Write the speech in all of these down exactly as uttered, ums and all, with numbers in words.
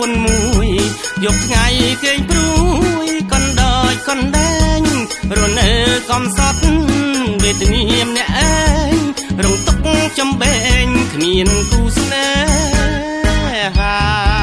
ពុនមួយយកថ្ងៃគេងព្រួយកណ្ដោយកណ្ដែងរនៅកំសត់វេទនាម្នាក់ឯងរងទុកចំបែងគ្មានគូស្នេហា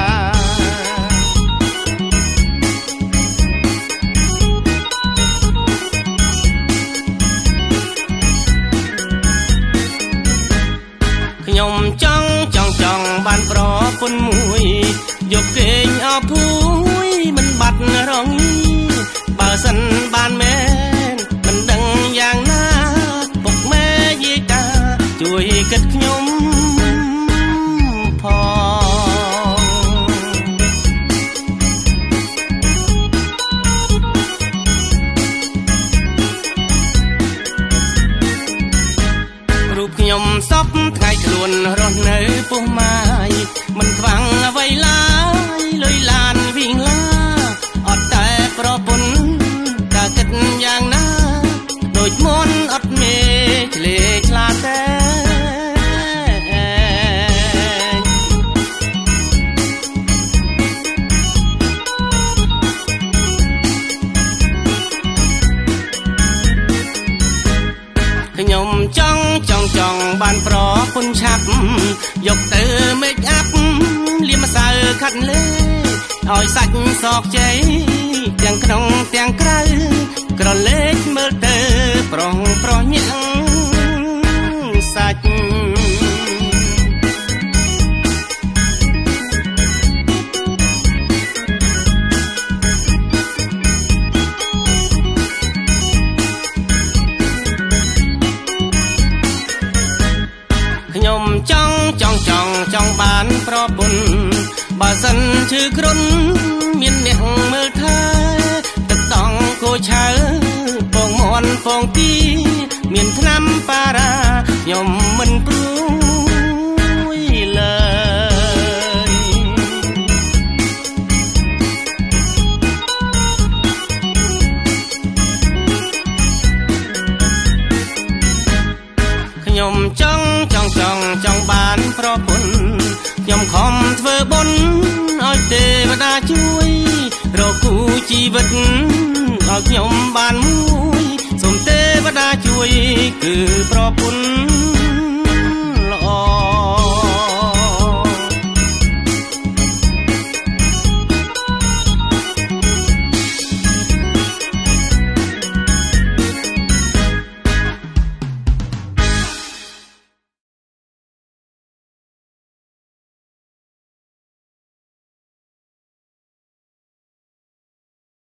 ខ្ញុំចង់ចង់ចង់បានប្រពន្ធមួយយកគេងអភួយមិនបាត់រងបើសិនបានមែនមិនដឹងយ៉ាងណាពុកម៉ែយាយតាជួយគិតខ្ញុំផងរូបខ្ញុំសពថ្ងៃខ្លួនរស់នៅពោះម៉ាយមិនខ្វាំងអ្វីឡើយលុយឡានវិញឡាអត់តែប្រពន្ធតែគិតយ៉ាងណាដូចមន់អត់មេឆ្លេឆ្លាតតែខ្ញុំចង់ចង់ចង់បានប្រពន្ធឆាប់យកទៅមេកអាប់លាមម្សៅខាត់លេឲ្យសាច់សោកជ័យទាំងក្នុងទាំងក្រៅក្រឡេកមើលទៅប្រុងប្រុសញាំងសាច់ខ្ញុំចង់ចង់ចង់ចង់បានប្រពន្ធបើសិនឈឺគ្រុនមានអ្នកមើលថែទឹកតង់គោឆៅពងមន់ពងទីមានថ្នាំប៉ារ៉ាខ្ញុំមិនព្រួយឡើយខ្ញុំចង់ចង់ចង់ចង់បានប្រពន្ធខ្ញុំខំធ្វើបុណ្យឲ្យទេវតាជួយរកគូជីវិតឲ្យខ្ញុំបានមួយសូមទេវតាជួយគឺប្រពន្ធ